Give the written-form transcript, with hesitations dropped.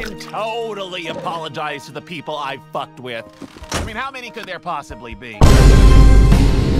can totally apologize to the people I've fucked with. I mean, how many could there possibly be?